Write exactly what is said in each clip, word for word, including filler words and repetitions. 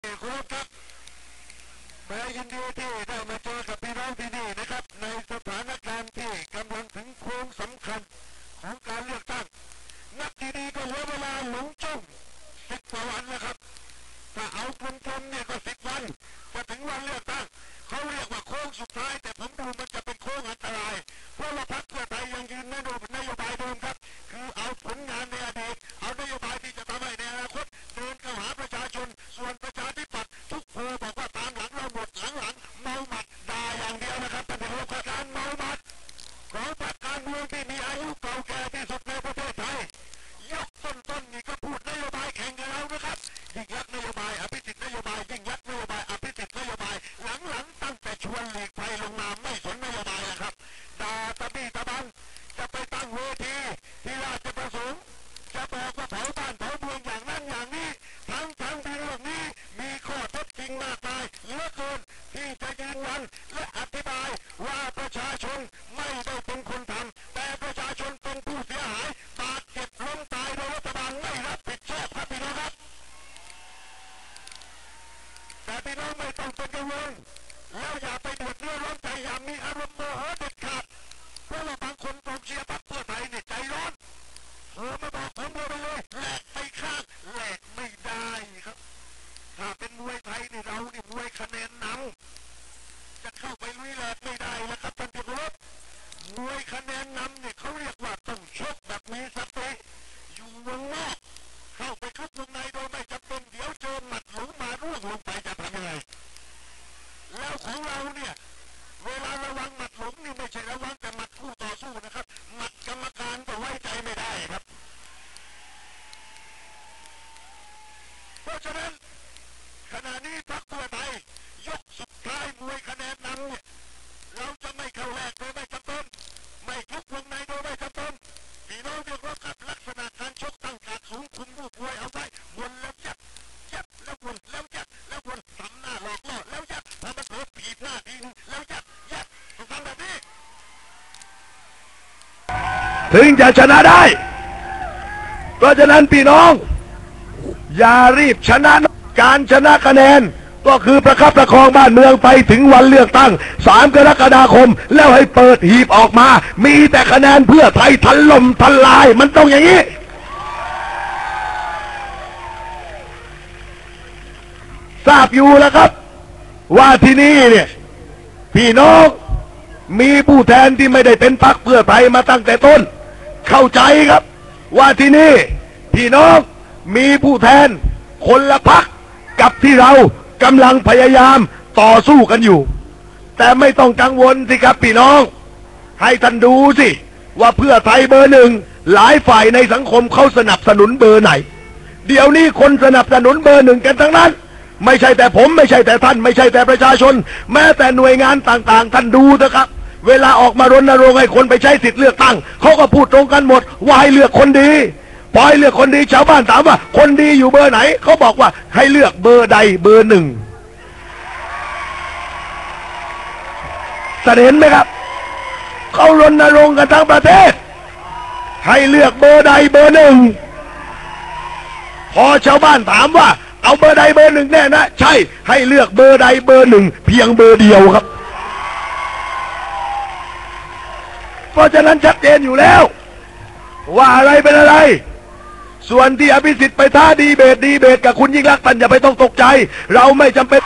ครับครับแม้ยินดีที่ได้มาเจอกับพี่น้องที่นี่นะครับในสถานการณ์ที่กำลังถึงโค้งสำคัญของการเลือกตั้งนับดีๆก็เหลือเวลาหลงจ้องสิบกว่าวันนะครับถ้าเอากลมๆเนี่ยก็สิบวันจะถึงวันเลือกตั้งเขาเรียกว่าโค้งสุดท้ายแต่ผมดูมันจะเป็นโค้งอันตรายเพราะว่าพรรคเพื่อไทยยังยืนนโยบายนโยบายเดิมครับคือเอาผลงานในอดีตเอานโยบายที่จะทำให้ในอนาคตเดินเข้าหาประชาชนส่วนประชาธิปัตย์ทุกโพลบอกว่าตามหลังเราหมดหลังๆเมาหมัดด่าอย่างเดียวนะครับแต่เป็นโอกาสการเมาหมัดของพรรคการเมืองที่มีอายุเก่าแก่ที่สุดในประเทศไทยยกต้นๆนี่ก็พูดนโยบายแข่งกับเรานะครับยิ่งยักษ์นโยบายอภิสิทธิ์นโยบายยิ่งยักษ์นโยบายอภิสิทธิ์นโยบายหลังๆตั้งแต่ชวนหลีกภัยลงมาไม่สนนโยบายแล้วครับด่าตะบี้ตะบันจะไปตั้งเวทีที่ราชประสงค์จะบอกว่าเผาบ้านเผาเมืองอย่างนั้นอย่างนี้ทั้งทั้งที่เรื่องนี้มีข้อเท็จจริงมากมายเหลือเกินที่จะยืนยันและอธิบายว่าประชาชนไม่ได้เป็นคนทำแต่ประชาชนเป็นผู้เสียหายบาดเจ็บล้มตายโดยรัฐบาลไม่รับผิดชอบครับพี่น้องครับแต่พี่น้องไม่ต้องเป็นกังวลแล้วอย่าไปเดือดเนื้อร้อนใจอย่ามีอารมณ์โมโหเด็ดขาดเพราะว่าบางคนกองเชียร์พรรคเพื่อไทยเนี่ยใจร้อนเออมาบอกผมเลยเลยแหลกไปข้างแหลกไม่ได้ครับถ้าเป็นมวยไทยเนี่ยเราเนี่ยมวยคะแนนนำจะเข้าไปลุยแหลกไม่ได้แล้วครับท่านผู้ชมมวยคะแนนนำเนี่ยเขาเรียกว่าต้องชกแบบมีสติอยู่วงนอกเข้าไปคลุกวงในโดยไม่จำเป็นเดี๋ยวเจอหมัดหลงมาร่วงลงไปจะทำยังไงแล้วของเราเนี่ยเวลาระวังหมัดหลงนี่ไม่ใช่ระวังแต่หมัดคู่ต่อสู้นะครับหมัดกรรมการก็ไว้ใจไม่ได้ครับเพราะฉะนั้นขณะนี้พรรคเพื่อไทยยกสุดท้ายมวยคะแนนนำเนี่ยเราจะไม่เข้าแรกโดยไม่จำเป็นไม่คลุกวงในโดยไม่จำเป็นพี่น้องเรียกว่ากับลักษณะการชกตั้งการสูงคุมลูกมวยเอาไว้วนแล้วยัดยัดแล้ววนแล้วยัดแล้ววนทำหน้าหลอกล่อแล้วยัดพอมันเผลอผีบหน้าทีนึงแล้วยัดยัดต้องทำแบบนี้ถึงจะชนะได้เพราะฉะนั้นพี่น้องอย่ารีบชนะการชนะคะแนนก็คือประคับประคองบ้านเมืองไปถึงวันเลือกตั้งสามกรกฎาคมแล้วให้เปิดหีบออกมามีแต่คะแนนเพื่อไทยถล่มทลายมันต้องอย่างนี้ทราบอยู่แล้วครับว่าที่นี่เนี่ยพี่น้องมีผู้แทนที่ไม่ได้เป็นพรรคเพื่อไทยมาตั้งแต่ต้นเข้าใจครับว่าที่นี่พี่น้องมีผู้แทนคนละพรรคกับที่เรากำลังพยายามต่อสู้กันอยู่แต่ไม่ต้องกังวลสิครับพี่น้องให้ท่านดูสิว่าเพื่อไทยเบอร์หนึ่งหลายฝ่ายในสังคมเขาสนับสนุนเบอร์ไหนเดี๋ยวนี้คนสนับสนุนเบอร์หนึ่งกันทั้งนั้นไม่ใช่แต่ผมไม่ใช่แต่ท่านไม่ใช่แต่ประชาชนแม้แต่หน่วยงานต่างๆท่านดูเถอะครับเวลาออกมารณรงค์ให้คนไปใช้สิทธิ์เลือกตั้งเขาก็พูดตรงกันหมดว่าให้เลือกคนดีพอให้เลือกคนดีชาวบ้านถามว่าคนดีอยู่เบอร์ไหนเขาบอกว่าให้เลือกเบอร์ใดเบอร์หนึ่งเห็นไหมครับเขารณรงค์กันทั้งประเทศให้เลือกเบอร์ใดเบอร์หนึ่งพอชาวบ้านถามว่าเอาเบอร์ใดเบอร์หนึ่งแน่นะใช่ให้เลือกเบอร์ใดเบอร์หนึ่งเพียงเบอร์เดียวครับเพราะฉะนั้นชัดเจนอยู่แล้วว่าอะไรเป็นอะไรส่วนที่อภิสิทธิ์ไปท้าดีเบตดีเบตกับคุณยิ่งรักท่านอย่าไปต้องตกใจเราไม่จำเป็น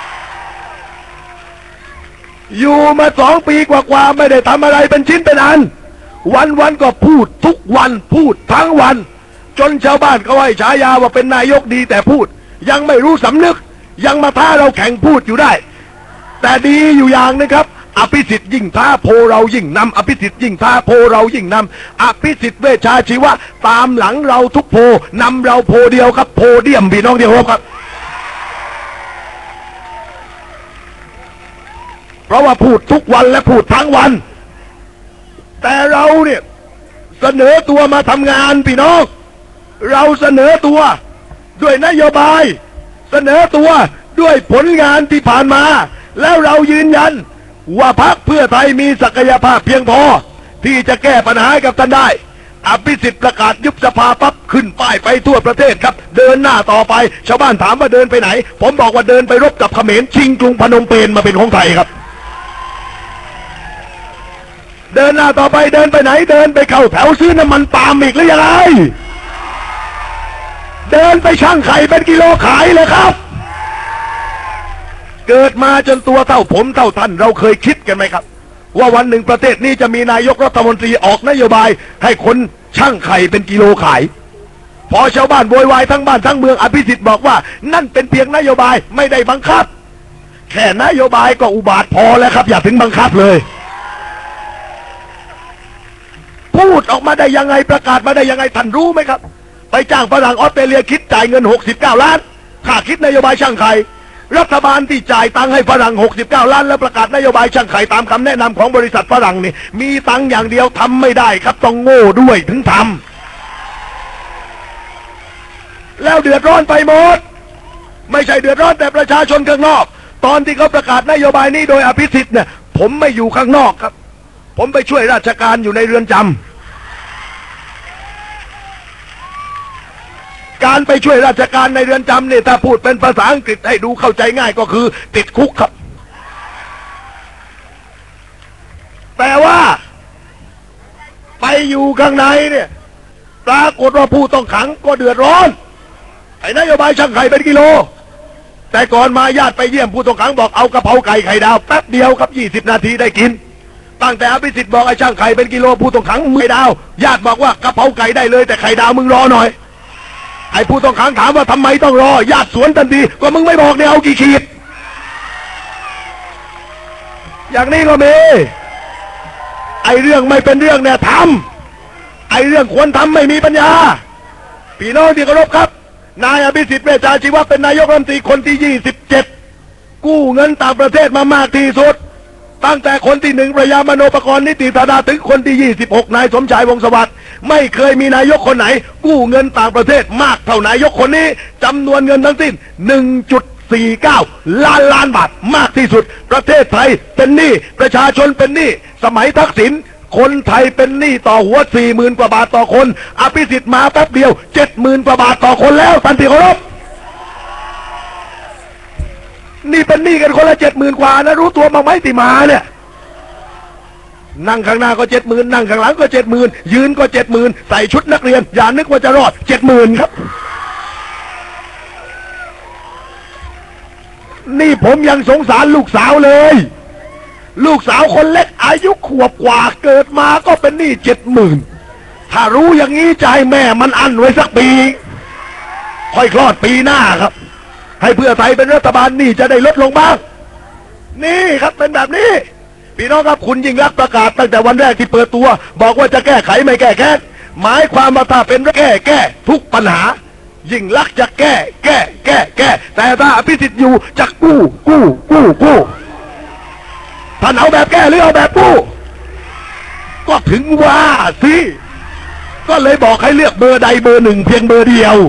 อยู่มาสองปีกว่าๆไม่ได้ทำอะไรเป็นชิ้นเป็นอันวันๆก็พูดทุกวันพูดทั้งวันจนชาวบ้านเขาให้ฉายาว่าเป็นนายกดีแต่พูดยังไม่รู้สำนึกยังมาท้าเราแข่งพูดอยู่ได้แต่ดีอยู่อย่างนะครับอภิสิทธิ์ยิ่งท้าโพเรายิ่งนำอภิสิทธิ์ยิ่งท้าโพเรายิ่งนำอภิสิทธิ์เวชชาชีวะตามหลังเราทุกโพนำเราโพเดียวครับโพเดียมพี่น้องเดียวครับเพราะว่าพูดทุกวันและพูดทั้งวันแต่เราเนี่ยเสนอตัวมาทำงานพี่น้องเราเสนอตัวด้วยนโยบายเสนอตัวด้วยผลงานที่ผ่านมาแล้วเรายืนยันว่าพรรคเพื่อไทยมีศักยภาพเพียงพอที่จะแก้ปัญหาให้กับท่านได้อภิสิทธิ์ประกาศยุบสภาปั๊บขึ้นป้ายไปทั่วประเทศครับเดินหน้าต่อไปชาวบ้านถามว่าเดินไปไหนผมบอกว่าเดินไปรบกับเขมรชิงกรุงพนมเปญมาเป็นของไทยครับเดินหน้าต่อไปเดินไปไหนเดินไปเข้าแถวซื้อน้ำมันปาล์มอีกหรือยังไงเดินไปช่างไข่เป็นกิโลขายเลยครับเกิดมาจนตัวเท่าผมเท่าท่านเราเคยคิดกันไหมครับว่าวันหนึ่งประเทศนี้จะมีนายกรัฐมนตรีออกนโยบายให้คนช่างไข่เป็นกิโลขายพอชาวบ้านโวยวายทั้งบ้านทั้งเมืองอภิสิทธิ์บอกว่านั่นเป็นเพียงนโยบายไม่ได้บังคับแค่นโยบายก็อุบาทพอแล้วครับอย่าถึงบังคับเลยพูดออกมาได้ยังไงประกาศมาได้ยังไงท่านรู้ไหมครับไปจ้างฝรั่งออสเตรเลียคิดจ่ายเงินหกสิบเก้าล้านค่าคิดนโยบายช่างไข่รัฐบาลที่จ่ายตังค์ให้ฝรั่งหกสิบเก้าล้านแล้วประกาศนโยบายช่างไข่ตามคำแนะนำของบริษัทฝรั่งนี่มีตังค์อย่างเดียวทำไม่ได้ครับต้องโง่ด้วยถึงทำแล้วเดือดร้อนไปหมดไม่ใช่เดือดร้อนแต่ประชาชนข้างนอกตอนที่เขาประกาศนโยบายนี้โดยอภิสิทธิ์เนี่ยผมไม่อยู่ข้างนอกครับผมไปช่วยราชการอยู่ในเรือนจำการไปช่วยราชการในเรือนจำเนี่ยถ้าพูดเป็นภาษาอังกฤษให้ดูเข้าใจง่ายก็คือติดคุกครับแต่ว่าไปอยู่ข้างในเนี่ยปรากฏว่าผู้ต้องขังก็เดือดร้อนไอ้นโยบายช่างไข่เป็นกิโลแต่ก่อนมาญาติไปเยี่ยมผู้ต้องขังบอกเอากระเพราไก่ไข่ดาวแป๊บเดียวครับยี่สิบนาทีได้กินตั้งแต่อภิสิทธิ์บอกไอ้ช่างไข่เป็นกิโลผู้ต้องขังไม่ดาวญาติบอกว่ากระเพราไก่ได้เลยแต่ไข่ดาวมึงรอหน่อยไอ้ผู้ต้องขังถามว่าทำไมต้องรอญาติสวนทันทีก็มึงไม่บอกเนี่ยเอากี่ขีดอย่างนี้ก็มีไอ้เรื่องไม่เป็นเรื่องเนี่ยทำไอ้เรื่องควรทำไม่มีปัญญาพี่น้องที่เคารพครับนายอภิสิทธิ์เวชชาชีวะเป็นนายกรัฐมนตรีคนที่ยี่สิบเจ็ดกู้เงินต่างประเทศมามากที่สุดตั้งแต่คนที่หนึ่งประยามโนปกรณ์นิติธาดาถึงคนที่ยี่สิบหกนายสมชายวงศ์สวัสดิ์ไม่เคยมีนายกคนไหนกู้เงินต่างประเทศมากเท่านายกคนนี้จำนวนเงินทั้งสิ้น หนึ่งจุดสี่เก้า ล้านล้านบาทมากที่สุดประเทศไทยเป็นหนี้ประชาชนเป็นหนี้สมัยทักษิณคนไทยเป็นหนี้ต่อหัว สี่หมื่น กว่าบาทต่อคนอภิสิทธิ์มาแป๊บเดียว เจ็ดหมื่น กว่าบาทต่อคนแล้วท่านที่เคารพนี่เป็นหนี้กันคนละเจ็ดหมื่นกว่านะรู้ตัวบ้างไหมที่มาเนี่ยนั่งข้างหน้าก็เจ็ดหมื่นนั่งข้างหลังก็เจ็ดหมื่นยืนก็เจ็ดหมื่นใส่ชุดนักเรียนอย่านึกว่าจะรอดเจ็ดหมื่นครับนี่ผมยังสงสารลูกสาวเลยลูกสาวคนเล็กอายุขวบกว่าเกิดมาก็เป็นหนี้เจ็ดหมื่นถ้ารู้อย่างนี้จะให้แม่มันอั้นไว้สักปีค่อยคลอดปีหน้าครับให้เพื่อไทยเป็นรัฐบาลนี่จะได้ลดลงบ้างนี่ครับเป็นแบบนี้พี่น้องครับคุณยิ่งรักประกาศตั้งแต่วันแรกที่เปิดตัวบอกว่าจะแก้ไขไม่แก้แค้นหมายความว่าถ้าเป็นแก้แก้ทุกปัญหายิ่งรักจะแก้แก้แก้แก้แต่ถ้าอภิสิทธิ์อยู่จะกู้กู้กู้กู้ท่านเอาแบบแก้หรือเอาแบบกู้ก็ถึงว่าสิก็เลยบอกให้เลือกเบอร์ใดเบอร์หนึ่งเพียงเบอร์เดียว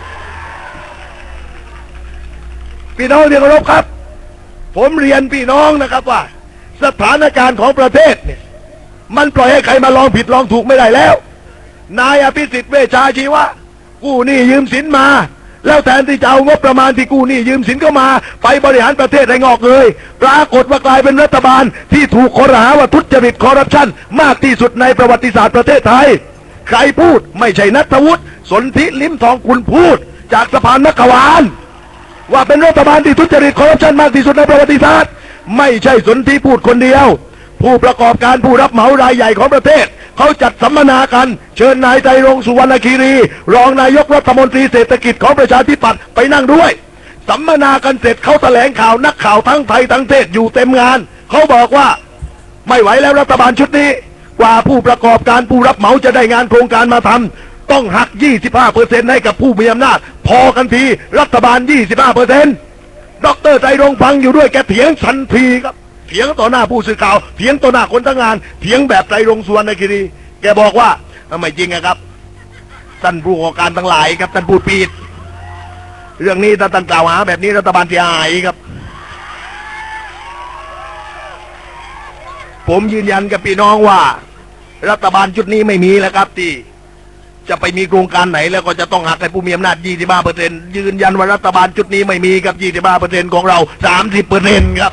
พี่น้องที่เคารพครับผมเรียนพี่น้องนะครับว่าสถานการณ์ของประเทศเนี่ยมันปล่อยให้ใครมาลองผิดลองถูกไม่ได้แล้วนายอภิสิทธิ์เวชชาชีวะกู้หนี้ยืมสินมาแล้วแทนที่จะเอางบประมาณที่กู้หนี้ยืมสินเข้ามาไปบริหารประเทศให้งอกเลยปรากฏว่ากลายเป็นรัฐบาลที่ถูกข้อหาว่าทุจริตคอร์รัปชันมากที่สุดในประวัติศาสตร์ประเทศไทยใครพูดไม่ใช่ณัฐวุฒิสนธิลิ้มทองกุลพูดจากสะพานนักขวานว่าเป็นรัฐบาลที่ทุจริตคอร์รัปชันมากที่สุดในประวัติศาสตร์ไม่ใช่สนธิพูดคนเดียวผู้ประกอบการผู้รับเหมารายใหญ่ของประเทศเขาจัดสัมมนากันเชิญนายไตรรงค์สุวรรณคีรีรองนายกรัฐมนตรีเศรษฐกิจของประชาธิปัตย์ไปนั่งด้วยสัมมนากันเสร็จเขาแถลงข่าวนักข่าวทั้งไทยทั้งเทศอยู่เต็มงานเขาบอกว่าไม่ไหวแล้วรัฐบาลชุดนี้กว่าผู้ประกอบการผู้รับเหมาจะได้งานโครงการมาทำต้องหัก ยี่สิบห้าเปอร์เซ็นต์ ให้กับผู้มีอำนาจพอกันทีรัฐบาล ยี่สิบห้าเปอร์เซ็นต์ ดร.ไตรรงค์ฟังอยู่ด้วยแกเถียงทันทีครับเถียงต่อหน้าผู้สื่อข่าวเถียงต่อหน้าคนทั้งงานเถียงแบบไตรรงค์สุวรรณคีรีแกบอกว่าไม่จริงครับท่านผู้ก่อการทั้งหลายครับท่านพูดผิดเรื่องนี้ถ้าท่านกล่าวหาแบบนี้รัฐบาลเสียหายครับผมยืนยันกับพี่น้องว่ารัฐบาลชุดนี้ไม่มีแล้วครับที่จะไปมีโครงการไหนแล้วก็จะต้องหักให้ผู้มีอำนาจ ยี่สิบห้าเปอร์เซ็นต์ ยืนยันว่ารัฐบาลชุดนี้ไม่มีกับ ยี่สิบห้าเปอร์เซ็นต์ ของเรา สามสิบเปอร์เซ็นต์ ครับ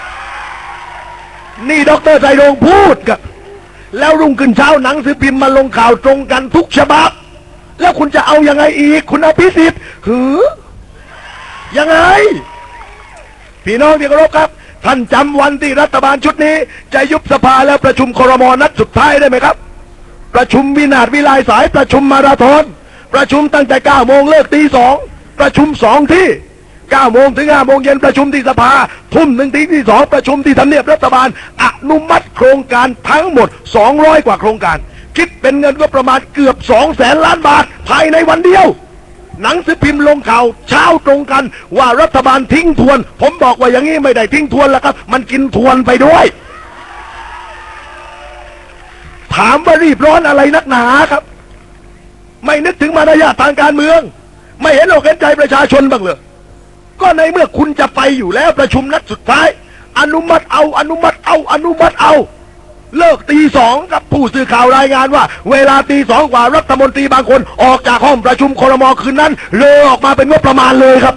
นี่ดร.ไตรรงค์พูดครับแล้วรุ่งขึ้นเช้าหนังสือพิมพ์มาลงข่าวตรงกันทุกฉบับแล้วคุณจะเอายังไงอีกคุณอภิสิทธิ์หือยังไงพี่น้องที่เคารพครับท่านจำวันที่รัฐบาลชุดนี้จะยุบสภาแล้วประชุมครม.นัดสุดท้ายได้ไหมครับประชุมวินาศวิไลสายประชุมมาราธอนประชุมตั้งแต่เก้าโมงเลิกตีสองประชุมสองที่เก้าโมงถึงห้าโมงเย็นประชุมที่สภาทุ่มหนึ่งทีที่สองประชุมที่ทำเนียบรัฐบาลอนุมัติโครงการทั้งหมดสองร้อยกว่าโครงการคิดเป็นเงินก็ประมาณเกือบสองแสนล้านบาทภายในวันเดียวหนังสือพิมพ์ลงข่าวเช้าตรงกันว่ารัฐบาลทิ้งทวนผมบอกว่าอย่างนี้ไม่ได้ทิ้งทวนแล้วครับมันกินทวนไปด้วยถามว่ารีบร้อนอะไรนักหนาครับไม่นึกถึงมารยาททางการเมืองไม่เห็นอกเห็นใจประชาชนบ้างเลยก็ในเมื่อคุณจะไปอยู่แล้วประชุมนัดสุดท้ายอนุมัติเอาอนุมัติเอาอนุมัติเอาเลิกตีสองกับผู้สื่อข่าวรายงานว่าเวลาตีสองกว่ารัฐมนตรีบางคนออกจากห้องประชุมครม.คืนนั้นเลยออกมาเป็นงบประมาณเลยครับ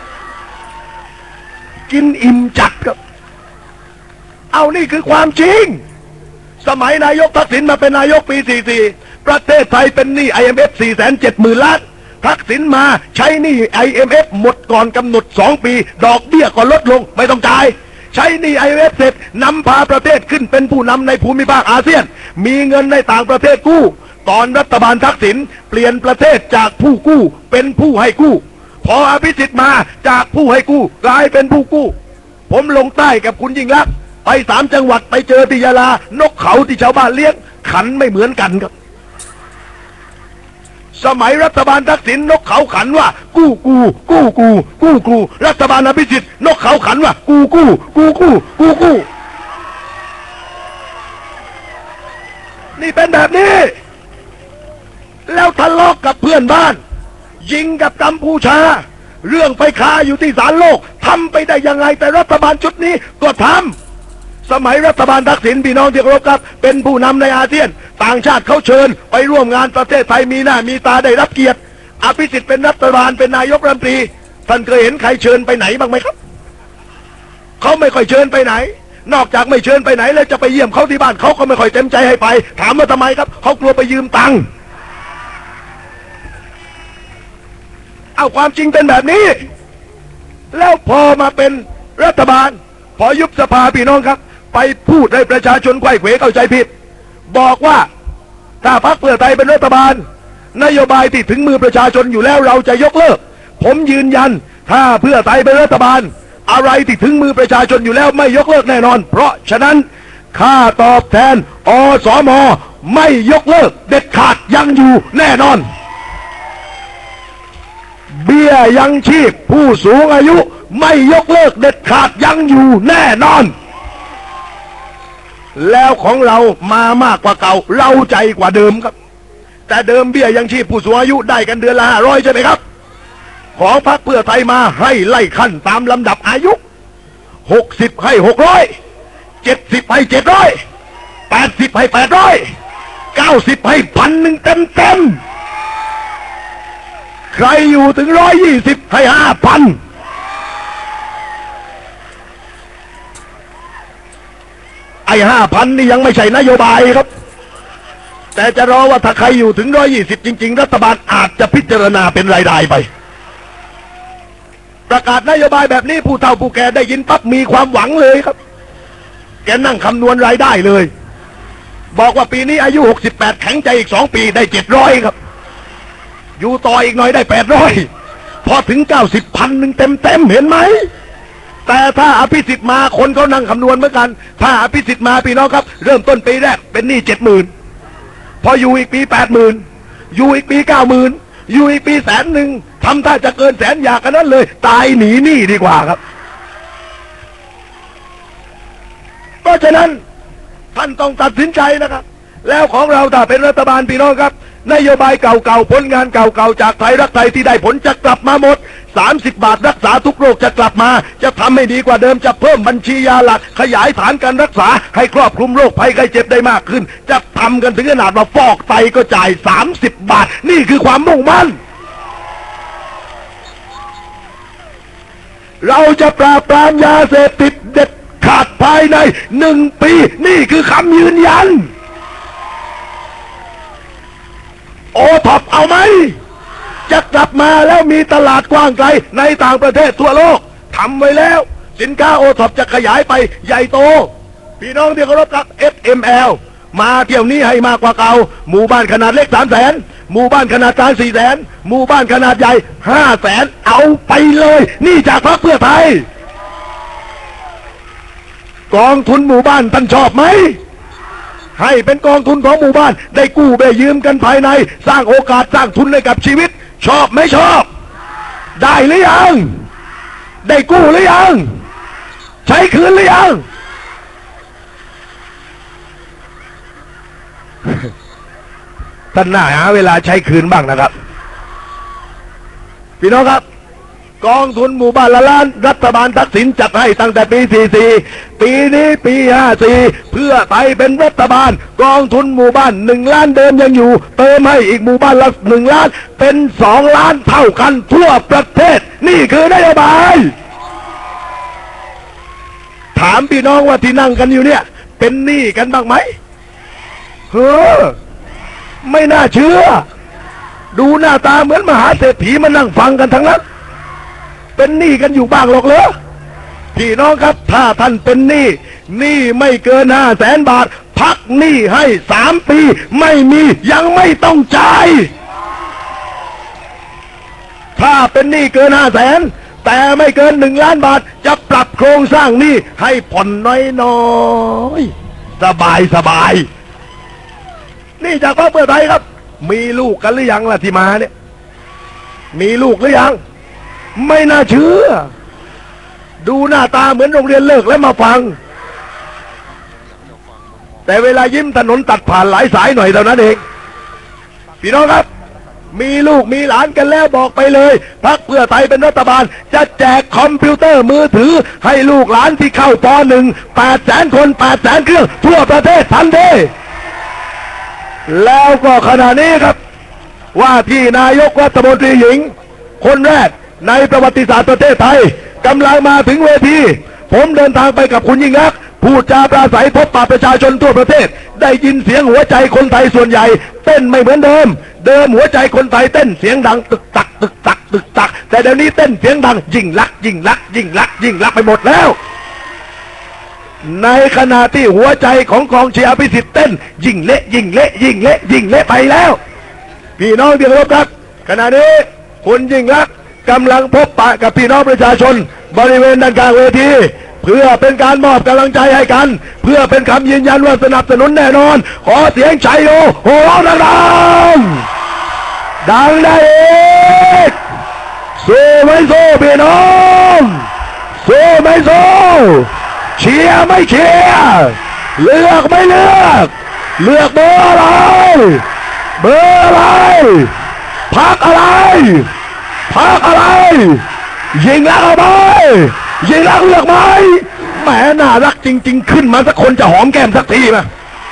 กินอิ่มจัดครับเอานี่คือความจริงสมัยนายกทักษิณมาเป็นนายกปีสี่สิบประเทศไทยเป็นหนี้ ไอ เอ็ม เอฟ สี่แสนเจ็ดหมื่นล้านทักษิณมาใช้หนี้ ไอ เอ็ม เอฟ หมดก่อนกำหนดสองปีดอกเบี้ยก็ลดลงไม่ต้องจ่ายใช้หนี้ ไอ เอ็ม เอฟ เสร็จนำพาประเทศขึ้นเป็นผู้นำในภูมิภาคอาเซียนมีเงินในต่างประเทศกู้ตอนรัฐบาลทักษิณเปลี่ยนประเทศจากผู้กู้เป็นผู้ให้กู้พออภิสิทธิ์มาจากผู้ให้กู้กลายเป็นผู้กู้ผมลงใต้กับคุณยิ่งลักษณ์ไปสามจังหวัดไปเจอที่ยาลานกเขาที่ชาวบ้านเลี้ยงขันไม่เหมือนกันครับสมัยรัฐบาลทักษิณนกเขาขันว่ากู้กู้กู้กู้กู้กู้รัฐบาลอภิสิทธิ์นกเขาขันว่ากู้กู้กู้กู้กู้กู้นี่เป็นแบบนี้แล้วทะเลาะกับเพื่อนบ้านยิงกับกัมพูชาเรื่องไปคาอยู่ที่ศาลโลกทำไปได้ยังไงแต่รัฐบาลชุดนี้ก็ทำสมัยรัฐบาลทักษิณพี่น้องที่เคารพครับเป็นผู้นำในอาเซียนต่างชาติเขาเชิญไปร่วมงานประเทศไทยมีหน้ามีตาได้รับเกียรติอภิสิทธิ์เป็นรัฐบาลเป็นนายกรัฐมนตรีท่านเคยเห็นใครเชิญไปไหนบ้างไหมครับเขาไม่ค่อยเชิญไปไหนนอกจากไม่เชิญไปไหนแล้วจะไปเยี่ยมเขาที่บ้านเขาก็ไม่ค่อยเต็มใจให้ไปถามว่าทำไมครับเขากลัวไปยืมตังค์เอาความจริงเป็นแบบนี้แล้วพอมาเป็นรัฐบาลพอยุบสภาพี่น้องครับไปพูดให้ประชาชนไขว้เขวเข้าใจผิดบอกว่าถ้าพรรคเพื่อไทยเป็นรัฐบาลนโยบายที่ถึงมือประชาชนอยู่แล้วเราจะยกเลิกผมยืนยันถ้าเพื่อไทยเป็นรัฐบาลอะไรที่ถึงมือประชาชนอยู่แล้วไม่ยกเลิกแน่นอนเพราะฉะนั้นค่าตอบแทนอสม.ไม่ยกเลิกเด็ดขาดยังอยู่แน่นอนเบี้ยยังชีพผู้สูงอายุไม่ยกเลิกเด็ดขาดยังอยู่แน่นอนแล้วของเรามามากกว่าเก่าเราใจกว่าเดิมครับแต่เดิมเบี้ยยังชีพผู้สูงอายุได้กันเดือนละห้าร้อยใช่ไหมครับของพรรคเพื่อไทยมาให้ไล่ขั้นตามลำดับอายุหกสิบให้หกร้อยเจ็ดสิบให้เจ็ดร้อยแปดสิบให้แปดร้อยเก้าสิบให้พันหนึ่งเต็มเต็มใครอยู่ถึงร้อยยี่สิบให้ห้าพันไอ้ห้าพันนี่ยังไม่ใช่นโยบายครับแต่จะรอว่าถ้าใครอยู่ถึงร้อยยี่สิบจริงๆรัฐบาลอาจจะพิจารณาเป็นรายได้ไปประกาศนโยบายแบบนี้ผู้เฒ่าผู้แก่ได้ยินปั๊บมีความหวังเลยครับแกนั่งคำนวณรายได้เลยบอกว่าปีนี้อายุหกสิบแปดแข็งใจอีกสองปีได้เจ็ดร้อยครับอยู่ต่ออีกหน่อยได้แปดร้อยพอถึงเก้าสิบพันหนึ่งเต็มเต็มเห็นไหมแต่ถ้าอภิสิทธิ์มาคนเขานั่งคำนวณเหมือนกันถ้าอภิสิทธิ์มาพี่น้องครับเริ่มต้นปีแรกเป็นหนี้เจ็ดหมื่นพออยู่อีกปีแปดหมื่นอยู่อีกปีเก้าหมื่นอยู่อีกปีแสนหนึ่งทำท่าจะเกินแสนอยากกันนั้นเลยตายหนีหนี้ดีกว่าครับเพราะฉะนั้นท่านต้องตัดสินใจนะครับแล้วของเราถ้าเป็นรัฐบาลพี่น้องครับนโยบายเก่าๆผลงานเก่าๆจากไทยรักไทยที่ได้ผลจะกลับมาหมดสามสิบบาทรักษาทุกโรคจะกลับมาจะทำให้ดีกว่าเดิมจะเพิ่มบัญชียาหลักขยายฐานการรักษาให้ครอบคลุมโรคภัยไข้เจ็บได้มากขึ้นจะทำกันถึงขนาดว่าฟอกไตก็จ่ายสามสิบบาทนี่คือความมุ่งมั่นเราจะปราบปรามยาเสพติดเด็ดขาดภายในหนึ่งปีนี่คือคำยืนยันโอท็อปเอาไหมจะกลับมาแล้วมีตลาดกว้างไกลในต่างประเทศทั่วโลกทำไว้แล้วสินค้าโอท็อปจะขยายไปใหญ่โตพี่น้องที่เคารพครับ เอส เอ็ม แอล มาเที่ยวนี้ให้มากกว่าเก่าหมู่บ้านขนาดเล็กสามแสนหมู่บ้านขนาดกลางสี่แสนหมู่บ้านขนาดใหญ่ห้าแสนเอาไปเลยนี่จากพรรคเพื่อไทยกองทุนหมู่บ้านท่านชอบไหมให้เป็นกองทุนของหมู่บ้านได้กู้ได้ยืมกันภายในสร้างโอกาสสร้างทุนให้กับชีวิตชอบไม่ชอบได้หรือยังได้กู้หรือยังใช้คืนหรือยังท่านน่าหาเวลาใช้คืนบ้างนะครับพี่น้องครับกองทุนหมู่บ้านละล้านรัฐบาลทักษิณจัดให้ตั้งแต่ปีสี่สิบสี่ปีนี้ปีห้าสิบสี่เพื่อไทยเป็นรัฐบาลกองทุนหมู่บ้านหนึ่งล้านเดิมยังอยู่เติมให้อีกหมู่บ้านละหนึ่งล้านเป็นสองล้านเท่ากันทั่วประเทศนี่คือนโยบายถามพี่น้องว่าที่นั่งกันอยู่เนี่ยเป็นหนี้กันบ้างไหมเฮ้อไม่น่าเชื่อดูหน้าตาเหมือนมหาเศรษฐีมานั่งฟังกันทั้งนั้นเป็นหนี้กันอยู่บ้างหรอกเหรอพี่น้องครับถ้าท่านเป็นหนี้หนี้ไม่เกินห้าแสนบาทพักหนี้ให้สามปีไม่มียังไม่ต้องจ่ายถ้าเป็นหนี้เกินห้าแสนแต่ไม่เกินหนึ่งล้านบาทจะปรับโครงสร้างหนี้ให้ผ่อนน้อยๆสบายสบายนี่จากพรรคเพื่อไทยครับมีลูกกันหรือยังล่ะที่มาเนี่ยมีลูกหรือยังไม่น่าเชื่อดูหน้าตาเหมือนโรงเรียนเลิกแล้วมาฟังแต่เวลายิ้มถนนตัดผ่านหลายสายหน่อยเท่านั้นเองพี่น้องครับมีลูกมีหลานกันแล้วบอกไปเลยพรรคเพื่อไทยเป็นรัฐบาลจะแจกคอมพิวเตอร์มือถือให้ลูกหลานที่เข้าป.หนึ่ง แปดแสนคนแปดแสนเครื่องทั่วประเทศทันทีแล้วก็ขณะนี้ครับว่าที่นายกรัฐมนตรีหญิงคนแรกในประวัติศาสตร์ประเทศไทยกำลังมาถึงเวทีผมเดินทางไปกับคุณยิ่งลักษณ์พูดจาปราศัยพบปะประชาชนทั่วประเทศได้ยินเสียงหัวใจคนไทยส่วนใหญ่เต้นไม่เหมือนเดิมเดิมหัวใจคนไทยเต้นเสียงดังตึกตักตึกตักตึกตักแต่เดี๋ยวนี้เต้นเสียงดังยิ่งลักษณ์ยิ่งลักษณ์ยิ่งลักษณ์ยิ่งลักษณ์ไปหมดแล้วในขณะที่หัวใจของกองเชียร์อภิสิทธิ์เต้นยิ่งเละยิ่งเละยิ่งเละยิ่งเละไปแล้วพี่น้องที่เคารพครับขณะนี้คุณยิ่งลักษณ์กำลังพบปะกับพี่น้องประชาชนบริเวณด้านกลางเวทีเพื่อเป็นการมอบกำลังใจให้กันเพื่อเป็นคำยืนยันว่าสนับสนุนแน่นอนขอเสียงชัยโยโหร้องดังๆดังได้อีกสู้ไม่สู้พี่น้องสู้ไม่สู้เชียร์ไม่เชียร์เลือกไม่เลือกเลือกเบอร์อะไรเบอร์อะไรพรรคอะไรพรรคอะไรยิงลักษณ์เอาไหมยิงลักษณ์เลือกไหมแหมน่ารักจริงๆขึ้นมาสักคนจะหอมแก้มสักทีมา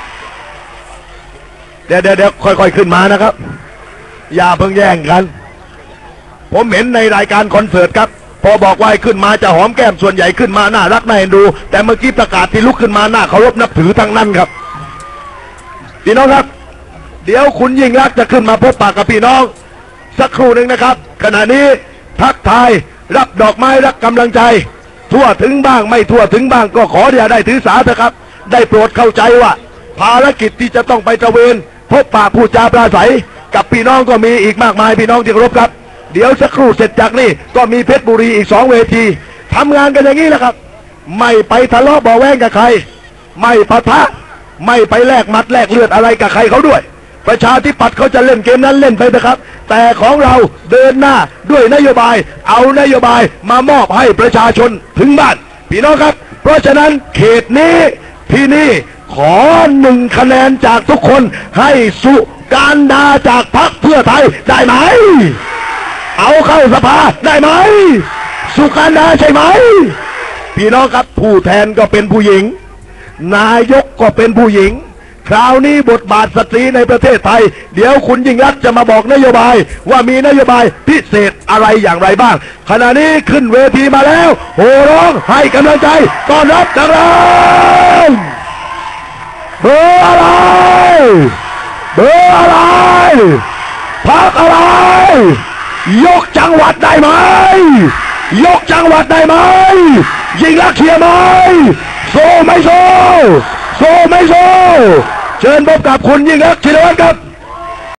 เดี๋ยวเดี๋ยวเดี๋ยวค่อยๆขึ้นมานะครับอย่าเพิ่งแย่งกันผมเห็นในรายการคอนเสิร์ตครับพอบอกว่าขึ้นมาจะหอมแก้มส่วนใหญ่ขึ้นมาน่ารักน่าเอ็นดูแต่เมื่อกี้ประกาศที่ลุกขึ้นมาน่าเคารพนับถือทั้งนั้นครับพี่น้องครับเดี๋ยวคุณยิ่งลักษณ์จะขึ้นมาพบปะกับพี่น้องสักครู่หนึ่งนะครับขณะนี้ทักทายรับดอกไม้รับกำลังใจทั่วถึงบ้างไม่ทั่วถึงบ้างก็ขออย่าได้ถือสาเถอะครับได้โปรดเข้าใจว่าภารกิจที่จะต้องไปตระเวนพบปะพูดจาปราศัยกับพี่น้องก็มีอีกมากมายพี่น้องที่เคารพครับเดี๋ยวสักครู่เสร็จจากนี้ก็มีเพชรบุรีอีกสองเวทีทำงานกันอย่างนี้แหละครับไม่ไปทะเลาะเบาแวงกับใครไม่ปะทะไม่ไปแลกหมัดแลกเลือดอะไรกับใครเขาด้วยประชาธิปัตย์เขาจะเล่นเกมนั้นเล่นไปนะครับแต่ของเราเดินหน้าด้วยนโยบายเอานโยบายมามอบให้ประชาชนถึงบ้านพี่น้องครับเพราะฉะนั้นเขตนี้ที่นี่ขอหนึ่งคะแนนจากทุกคนให้สุการดาจากพรรคเพื่อไทยได้ไหมเอาเข้าสภาได้ไหมสุการดาใช่ไหมพี่น้องครับผู้แทนก็เป็นผู้หญิงนายกก็เป็นผู้หญิงคราวนี้บทบาทสตรีในประเทศไทยเดี๋ยวคุณยิ่งรักษณ์จะมาบอกนโยบายว่ามีนโยบายพิเศษอะไรอย่างไรบ้างขณะนี้ขึ้นเวทีมาแล้วโห่ร้องให้กำลังใจต้อนรับดังๆเบอร์อะไรเบอร์อะไรพรรคอะไรยกจังหวัดได้ไหมยกจังหวัดได้ไหมยิ่งรักษณ์เชียร์ไหมโซ่ไม่โซ่โซ่ไม่โซ่เชิญพบกับคุณยิ่งรักษณ์ชินวัตรครับ